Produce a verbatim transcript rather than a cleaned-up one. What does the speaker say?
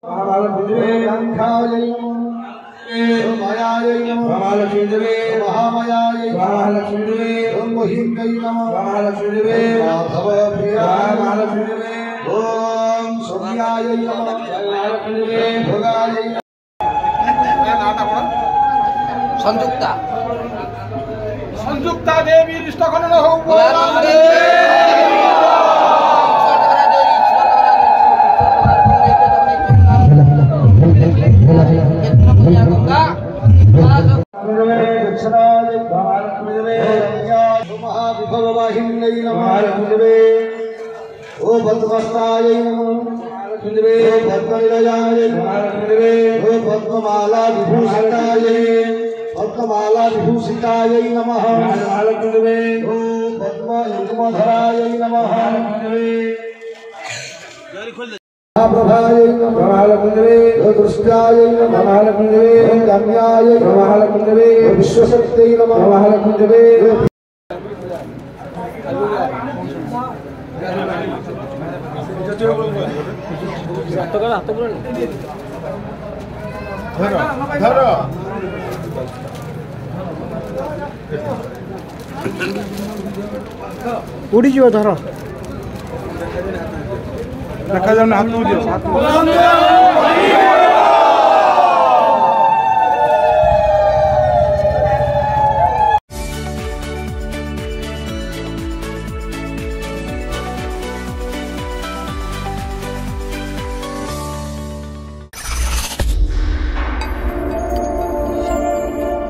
महालक्ष्मी महालक्ष्मी महालक्ष्मी ओम सोम्याय संयुक्ता संयुक्ता देवी इष्टकरण हो ओ भद्रवस्ताय भद्रनिलयाय ओ भद्रमाला विभूषिताय भद्रमाला विभूषिताय नमः ओ पद्म युग्मधराय नमः प्रभाय नमः दृष्ट्याय नमः गम्याय नमः विश्वशक्त्यै नमः उड़ी जीव धर देखा जाओ हाथ